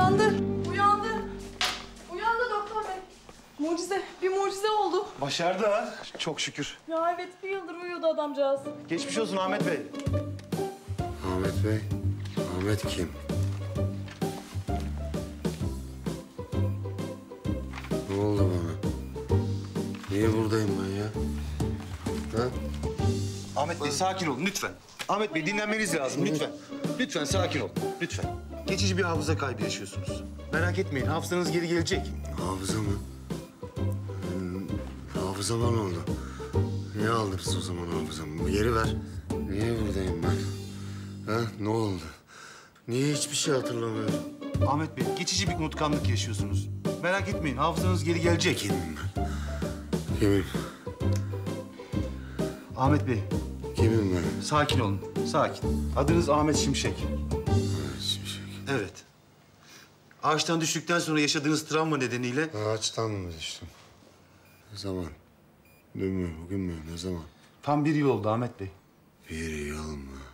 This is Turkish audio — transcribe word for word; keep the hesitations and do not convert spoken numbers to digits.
Uyandı, uyandı. Uyandı doktor bey. Mucize, bir mucize oldu. Başardı ha. Çok şükür. Ya evet, bir yıldır uyuyordu adamcağız. Geçmiş olsun Ahmet Bey. Ahmet Bey, Ahmet kim? Ne oldu bana? Niye buradayım ben ya? Ha? Ahmet Bey sakin olun lütfen. Ahmet Bey dinlenmeniz lazım lütfen. Lütfen sakin olun lütfen. Geçici bir hafıza kaybı yaşıyorsunuz. Merak etmeyin hafızanız geri gelecek. Hafıza mı? Hmm, hafızama ne oldu? Niye aldınız o zaman hafızamı? Geri ver. Niye buradayım ben? Ha? Ne oldu? Niye hiçbir şey hatırlamıyorum? Ahmet Bey geçici bir unutkanlık yaşıyorsunuz. Merak etmeyin hafızanız geri gelecek. Kimim ben? Kimim? Ahmet Bey Kimim ben? sakin olun sakin. Adınız Ahmet Şimşek. Ahmet Şimşek. Evet. Ağaçtan düştükten sonra yaşadığınız travma nedeniyle... Ağaçtan mı düştüm? Ne zaman? Dün mü, bugün mü, ne zaman? Tam bir yıl oldu Ahmet Bey. Bir yıl mı?